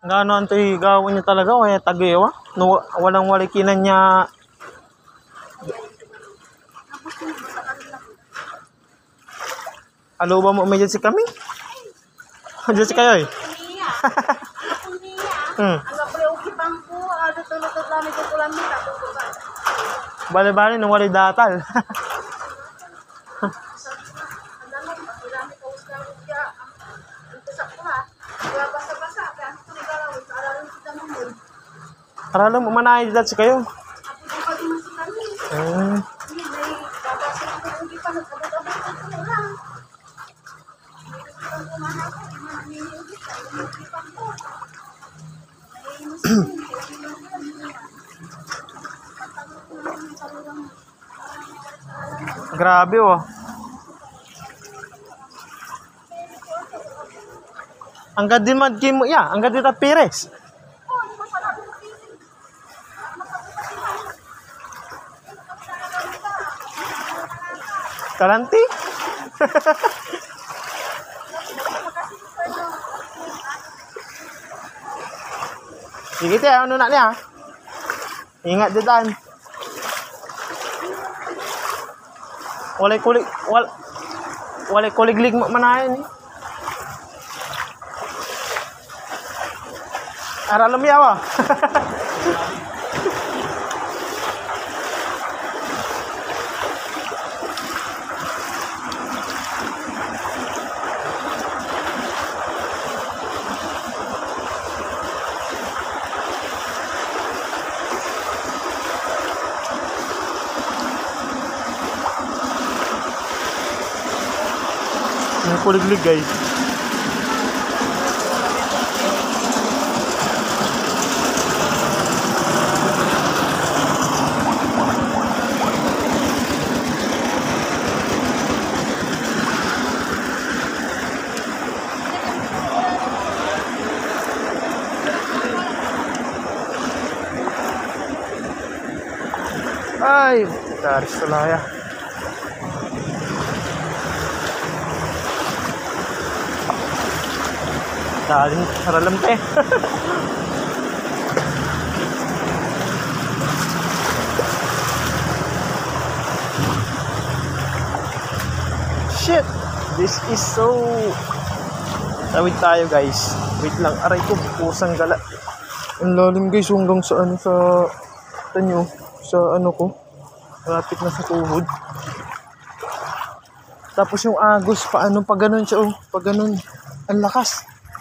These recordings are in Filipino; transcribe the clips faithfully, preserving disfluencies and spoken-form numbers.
Gano'n ito'y gawin niya talaga o kaya tagiwa. No, walang walikinan niya. Halo ba mo may si kami? Diyan si kayo eh. Hmm. Bale-bale nung wali datal. Aralan mo manay dito si kayo. Hmm. Grabe oh. Ang gadi man mo ya, ang gadi ta pires. Karanti? Sige tayo, ano na niya? Ingat dyan. Walay kulig, wal, walay kuliglig manahin eh. Aralam yawa. May kuliglig guys. Ay, taris tulaya. Daling haralam teh. Shit, this is so. Tawid tayo guys. Wait lang, aray ko pusang gala. Ang lalim guys hanggang sa ano sa tanyo, sa ano ko. Malapit na sa tuhod. Tapos yung agos pa ano pa ganun siya oh, pa ganun. Ang lakas.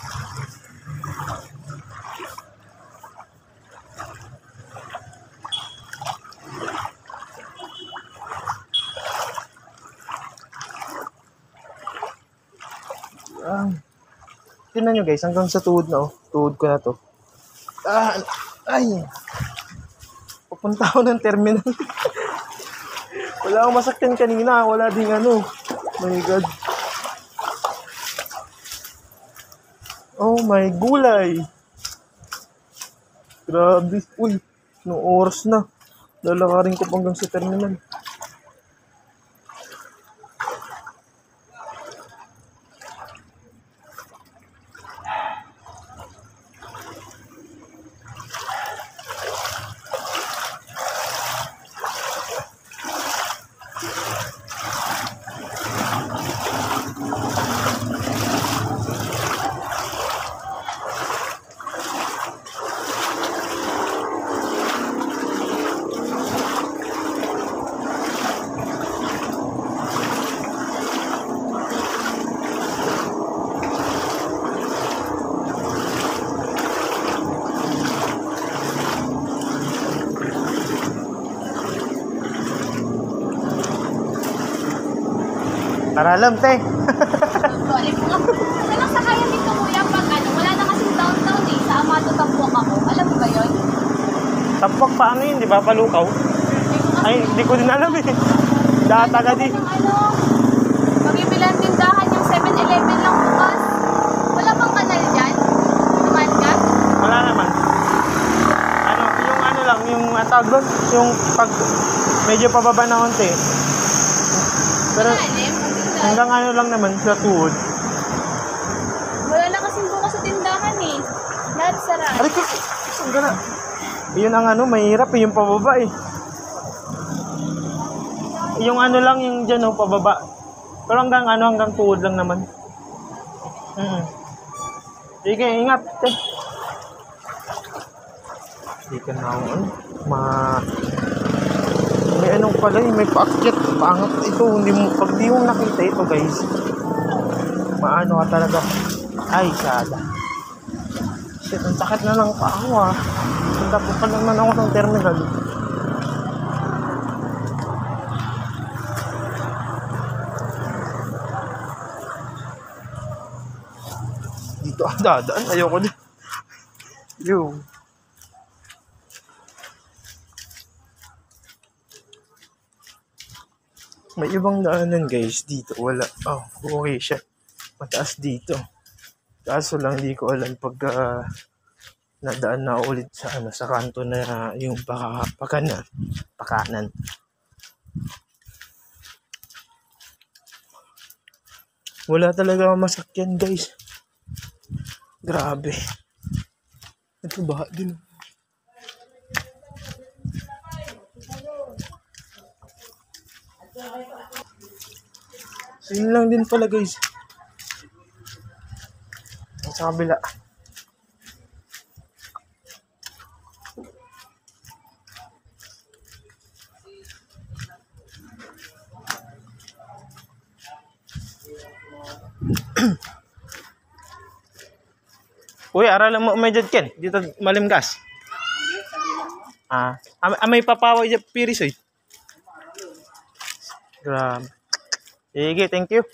Ah, tingnan nyo guys, hanggang sa tuhod na oh. Tuhod ko na to. Ah, ay. Pupunta ako ng terminal. Wala akong masaktan kanina. Wala ding ano. My God. Oh my gulay. Grabe. Uy, no oras na. Lalakarin ko hanggang sa terminal. Paralam, te. Sorry po nga. Walang sakayan dito, kuya, pag ano, wala na kasing downtown eh. Sa Amato Tapuak ako. Alam mo ba yun? Tapuak paano yun, di ba? Palukaw? Ay, hindi ko din alam eh. Data ka di. Ano, magibilang tindahan yung seven eleven lang bukas. Wala bang kanal dyan? Naman ka? Wala naman. Ano, yung ano lang, yung atag doon, yung pag medyo pababa na konti. Pero hanggang ano lang naman sa tuhod. Wala na kasing bukas sa tindahan eh. Lahat sara. Aray ko! Saan ka na? Yun ang ano, mahirap eh, yung pababa eh. Yung ano lang, yung dyan oh, pababa. Pero hanggang ano, hanggang tuhod lang naman. Mm. Sige, ingat. Eh. Hindi ka na ako, ano, ma... May anong pala eh, may paakyat. Paangat ito, hindi mo, pag di mo nakita ito guys, maano ka talaga. Ay, sada. Shit, ang sakit na ng paa ah. Punta po pa naman ako ng terminal. Dito ang dadaan, ayoko din. Yo. May ibang daanan guys dito, wala. Oh, okay siya. Mataas dito. Kaso lang hindi ko alam pag uh, nadaan na ulit sa ano sa kanto na yung paka, pakanan, pakanan. Wala talaga masakyan guys. Grabe. Ito ba din? So yun lang din pala guys. Sa kabila. Uy, aralan mo medyo ken. Dito malimgas. Ah, am amay papaway dyan pirisoy. Grabe. Sige, thank you.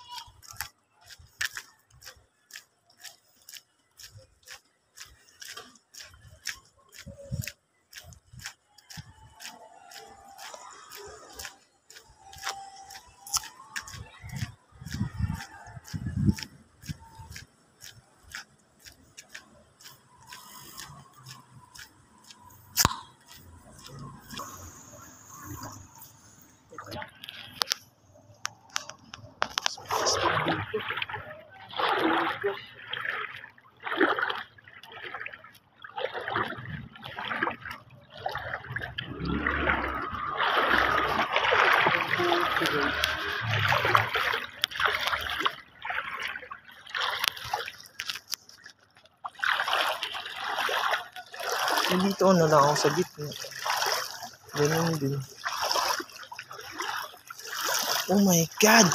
Dito na lang ako sa gitna. Ganun din. Oh my God!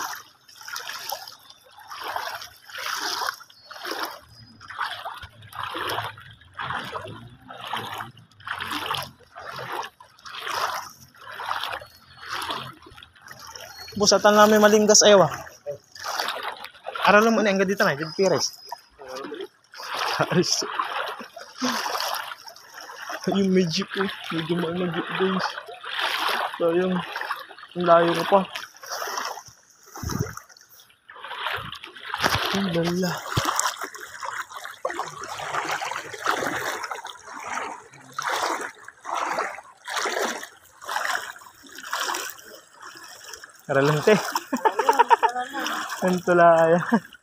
Busatan namin malinggas ayaw ah. Aralan mo na hanggang dito na. Dito pires. Haris. Yung medyo ko. Medyo maanagit guys. Sayang. Ang layo ko pa. Ang lala. Karalante. Ang tulaya.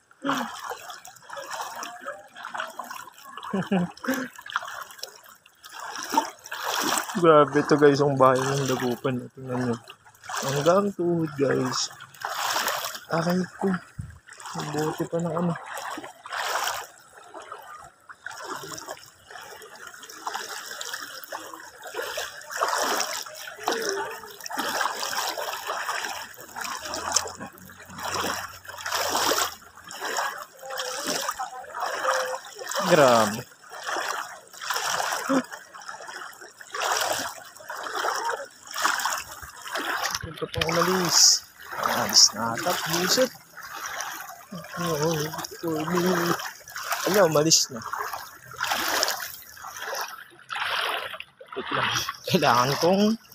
Grabe to guys, ang bahay ng Dagupan. Tingnan nyo. Hanggang tuhod guys. Aray ko. Mabuti pa ng ano. Grabe. Ito pang umalis. Alis na ata. Buset. Oo. Ano, umalis na. Ito lang. Kailangan kong